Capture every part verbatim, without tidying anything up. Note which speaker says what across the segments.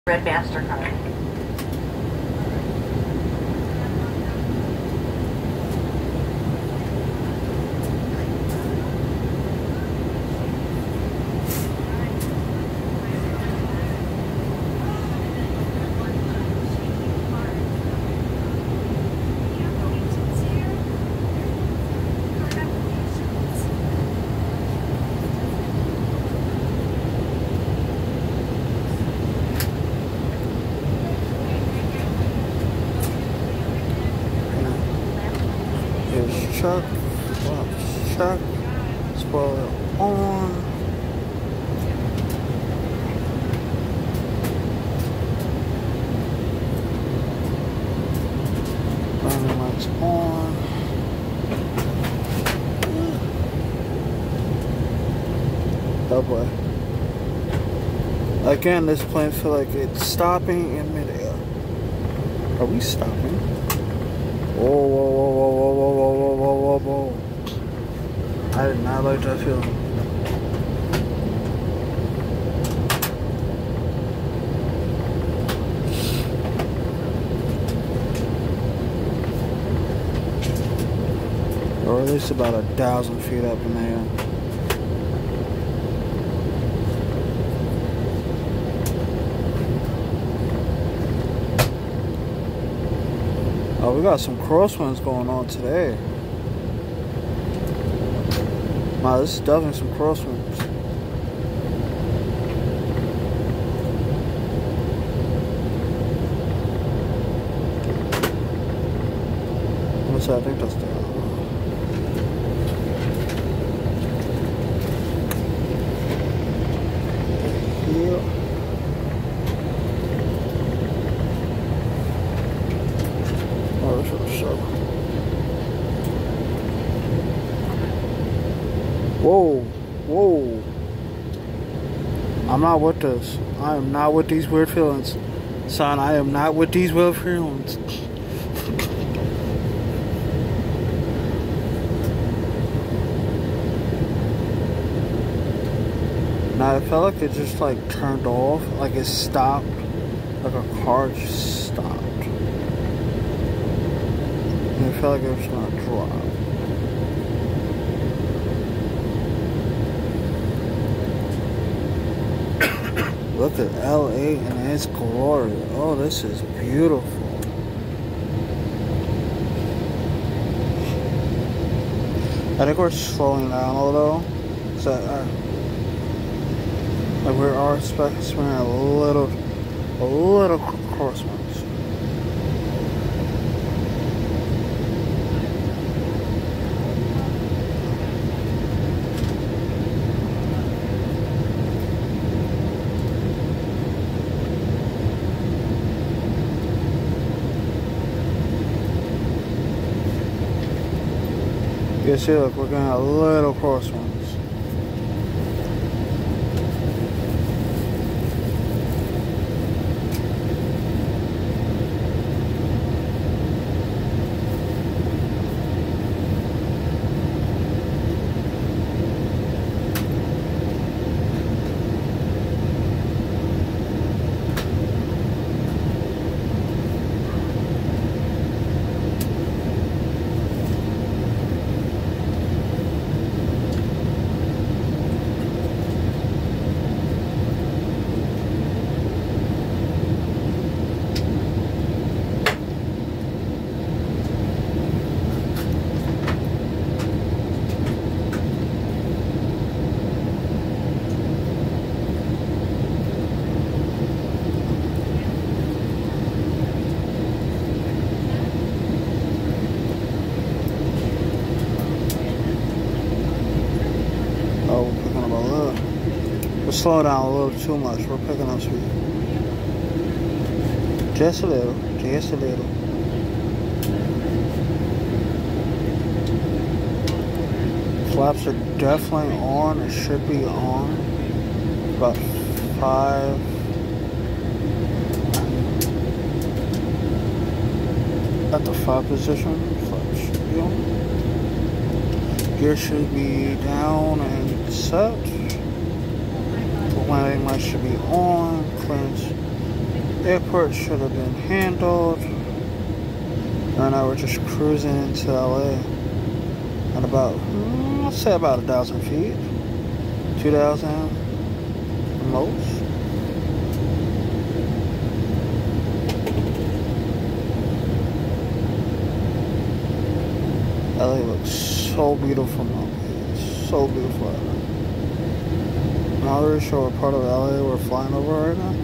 Speaker 1: Red MasterCard.
Speaker 2: Check, box check, spoiler on. Running lights on. Oh boy. Again, this plane feel like it's stopping in midair. Are we stopping? Whoa, whoa, whoa, whoa, whoa, whoa, whoa, whoa, whoa, whoa. I did not like that feeling. Or at least about a thousand feet up in the air. Oh, we got some crosswinds going on today. Wow, this is definitely some crosswinds. What's that? I think that's the... Yeah. Whoa, whoa. I'm not with this. I am not with these weird feelings. Son, I am not with these weird feelings. Now, I felt like it just like turned off, like it stopped, like a car just stopped. And I felt like it was gonna drop. Look at L A and its glory. Oh, this is beautiful. I think we're slowing down a little. So, uh, like we are experiencing a little, a little crosswinds. You see, look, we're getting a little crosswinds. Oh, we're picking up a little. We're slowing down a little too much. We're picking up speed. Just a little. Just a little. Flaps are definitely on. It should be on. About five. At the five position. Flaps should be on. Gear should be down and set. The landing light should be on. Clearance Airport should have been handled. Right now we're just cruising into L A at about, mm, let's say about a thousand feet, two thousand most. L A looks so beautiful now. It's so beautiful right now. I'm not really sure what part of L A we're flying over right now.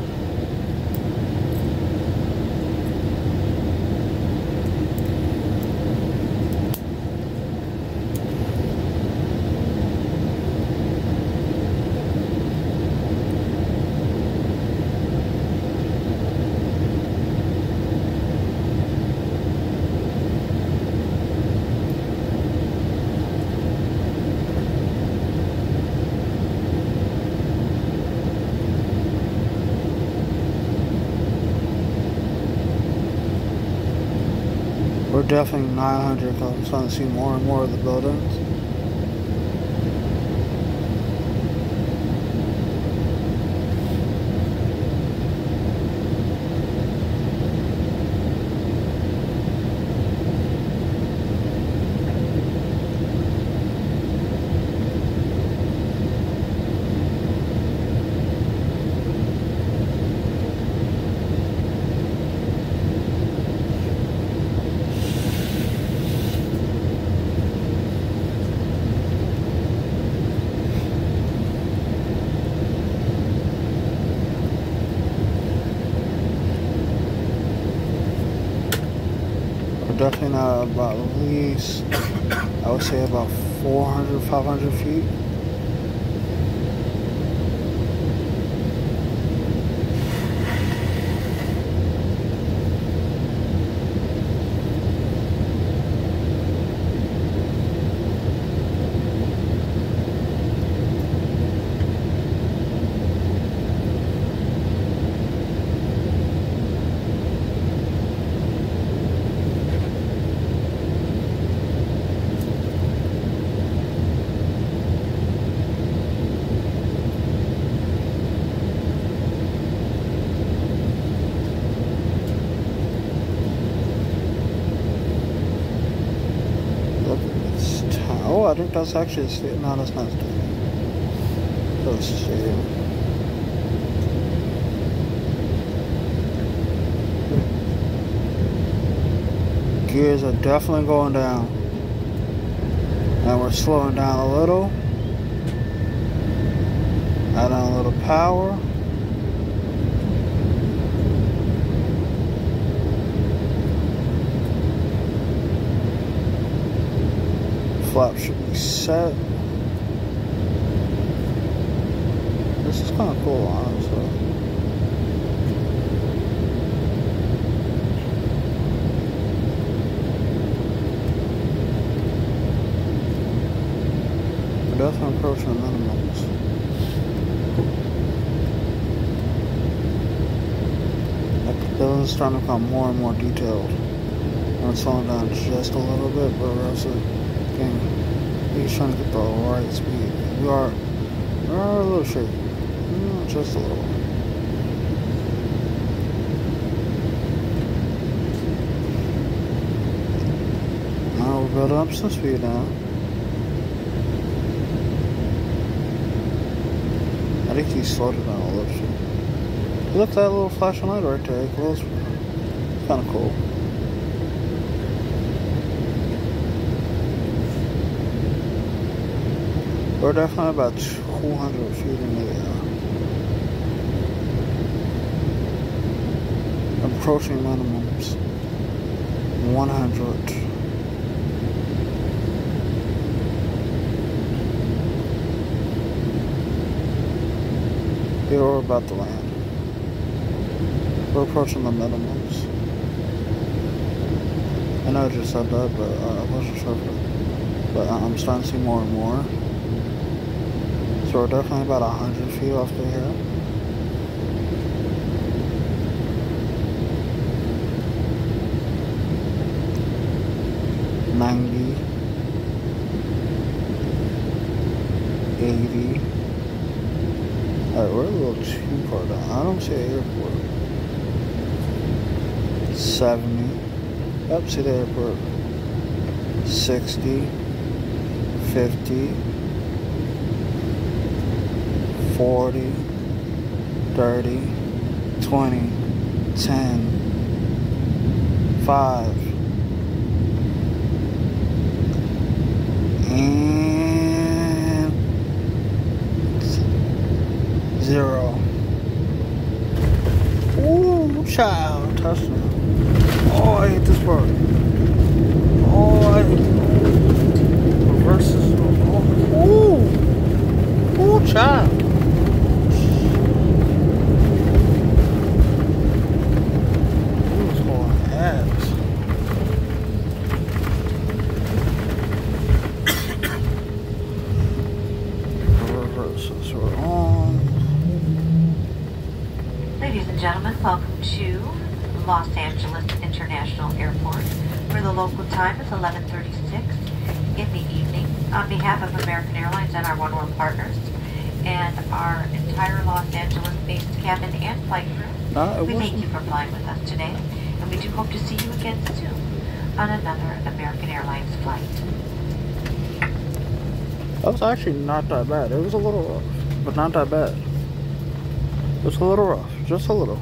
Speaker 2: We're definitely nine hundred because I'm starting to see more and more of the buildings. Definitely not about at least, I would say about four hundred, five hundred feet. Oh, I think that's actually a stadium. No, that's not a stadium. That's a stadium. Gears are definitely going down. And we're slowing down a little. Add on a little power. Flap should be set. This is kind of cool, honestly. We're definitely approaching the minimums. The building's starting to become more and more detailed. We're slowing down just a little bit, but we're also he's trying to get the right speed. We are, we are a little shaky, mm, just a little. Now we're building up some speed now. I think he slowed it down a little bit. Look at that little flashing light right there. It glows. It's kind of cool. We're definitely about two hundred feet in the air. Approaching minimums. one hundred. Here we're about to land. We're approaching the minimums. I know I just said that, but uh, I wasn't sure if it, but I'm starting to see more and more. So we're definitely about one hundred feet off the hill. ninety. eighty. Alright, we're a little too far down. I don't see an airport. seventy. Yep, see the airport. sixty, fifty, forty, thirty, twenty, ten, five, and zero. Ooh, child, touchdown. Oh, I hate this part. Oh, I reverses. Oh, ooh, ooh, child. He was going ass. Reverses were on.
Speaker 1: Ladies and gentlemen, welcome to Los Angeles International Airport, where the local time is eleven thirty-six in the evening. On behalf of American Airlines and our One World partners and our entire Los Angeles-based cabin and flight crew,
Speaker 2: Nah,
Speaker 1: we
Speaker 2: wasn't.
Speaker 1: thank you for flying with us today, and we do hope to see you again soon on another American Airlines flight.
Speaker 2: That was actually not that bad. It was a little rough, but not that bad. It was a little rough, just a little.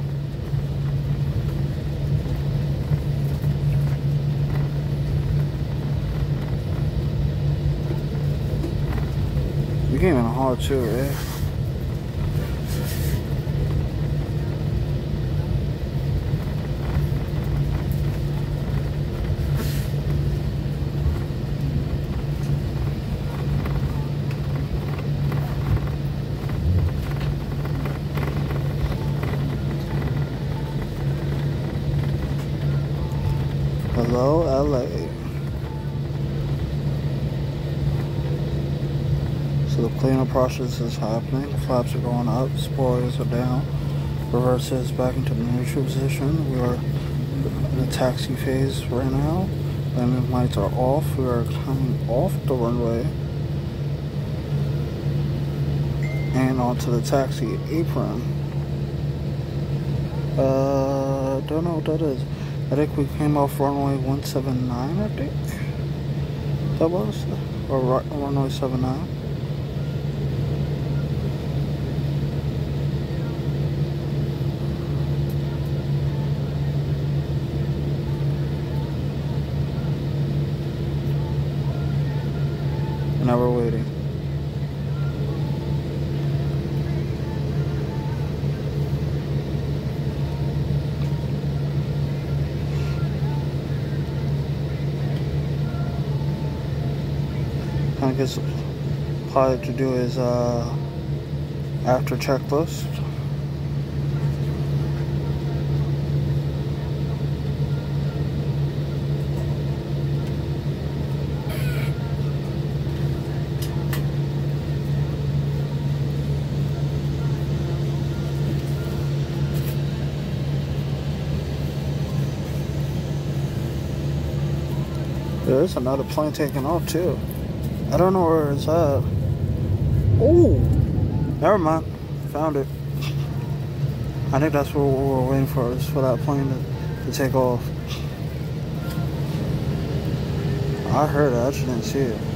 Speaker 2: You came in hard too, eh? Hello, L A. So the cleanup process is happening. The flaps are going up, spoilers are down, reverses back into the neutral position. We are in the taxi phase right now. Landing lights are off. We are coming off the runway and onto the taxi apron. Uh, don't know what that is. I think we came off runway one seven nine, I think that was, or runway seven nine. And now we're waiting. I guess the pilot to do is uh, after checklist. There's another plane taking off too. I don't know where it's at. Oh, never mind. Found it. I think that's what we were waiting for, is for that plane to, to take off. I heard it, I just didn't see it.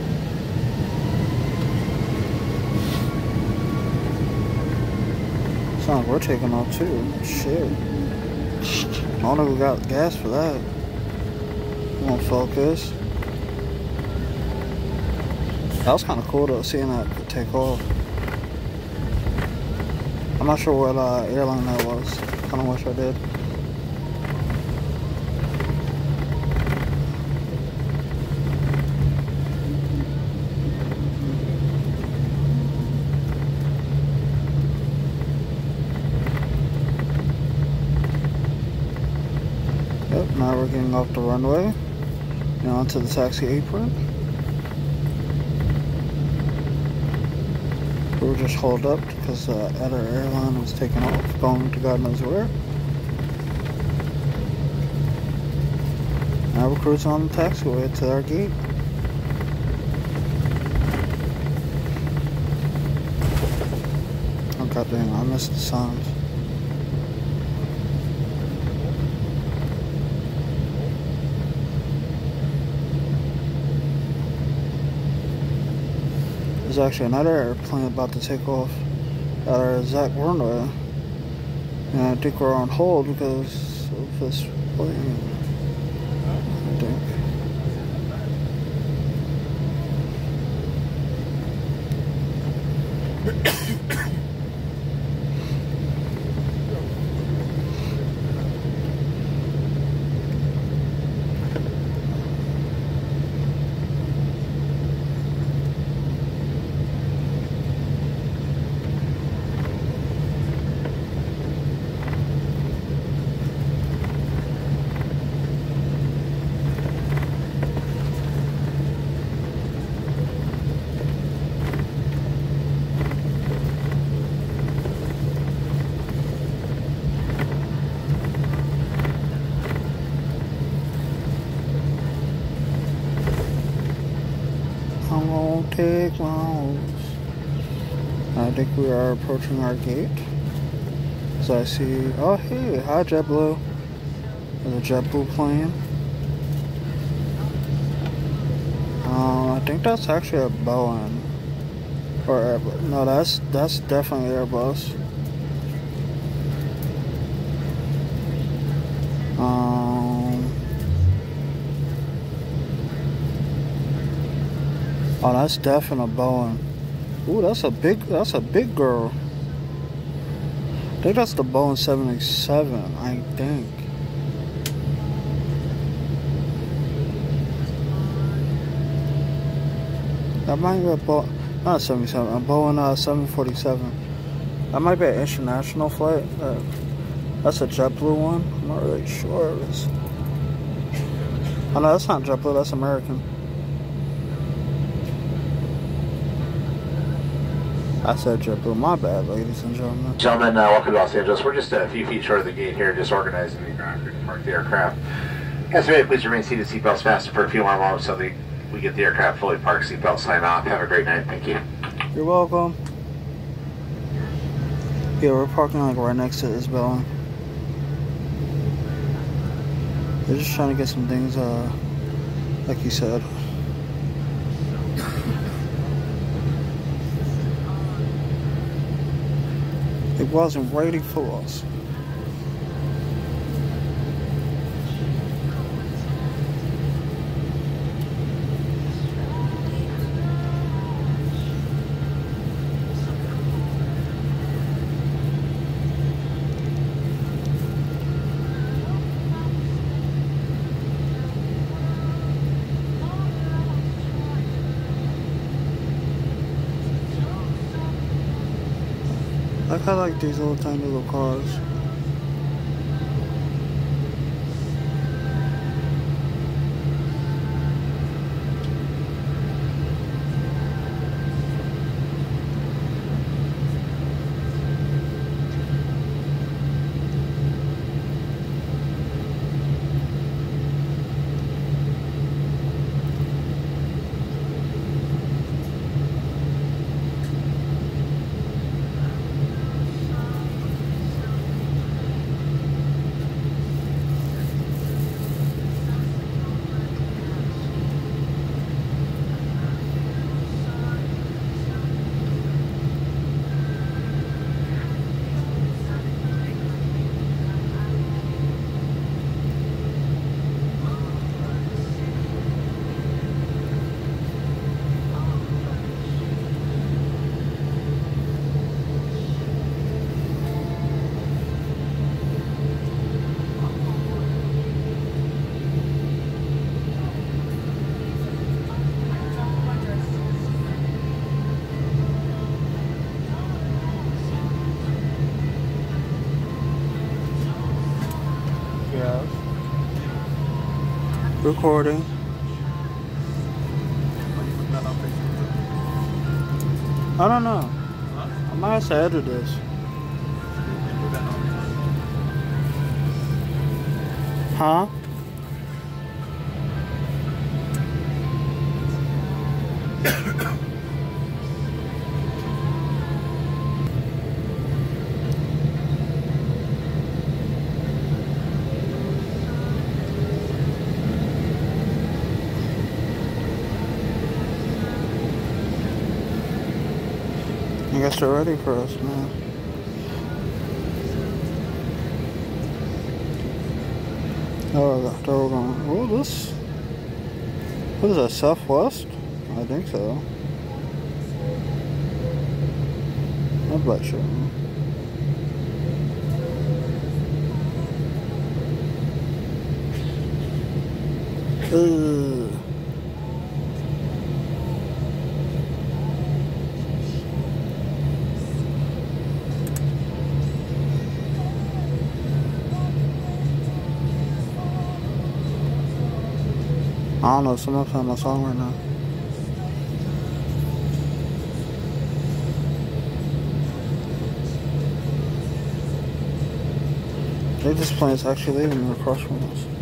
Speaker 2: Sounds like we're taking off too. Shit. I don't know if we got gas for that. Won't focus. That was kind of cool though, seeing that take off. I'm not sure what uh, airline that was. Kind of wish I did. Yep, now we're getting off the runway and onto the taxi apron. We were just holed up because the uh, other airline was taking off, going to God knows where. Now we're cruising on the taxiway to our gate. Oh goddamn, I missed the signs. There's actually another airplane about to take off at our exact runway. And I think we're on hold because of this plane. I think. I'm gonna take my I think we are approaching our gate. So I see, oh hey, hi JetBlue. There's a JetBlue plane. Um, I think that's actually a Boeing. Or Airbus. No, that's that's definitely Airbus. Um. Oh, that's definitely a Boeing. Ooh, that's a big. That's a big girl. I think that's the Boeing seven eighty-seven. I think. That might be a Boeing. Not a seventy-seven. A Boeing uh, seven forty-seven. That might be an international flight. Uh, that's a JetBlue one. I'm not really sure. It's... Oh no, that's not JetBlue. That's American. I said JetBlue. My bad, ladies and gentlemen.
Speaker 3: Gentlemen, uh, welcome to Los Angeles. We're just a few feet short of the gate here, just organizing the ground crew to park the aircraft. As may please remain seated, seatbelts fastened for a few more moments so that we get the aircraft fully parked. Seatbelts sign off. Have a great night. Thank you.
Speaker 2: You're welcome. Yeah, we're parking like right next to this building. They're just trying to get some things, uh, like you said. It wasn't waiting for us. I kinda like these little tiny little cars. Recording. I don't know. I might have to edit this. Huh? guess they're ready for us, man. Oh, they're going. Oh, this. What is that? Southwest? I think so. I'm not sure. Ugh. I don't know, someone's playing my song right now. I think this plane's actually leaving across from us.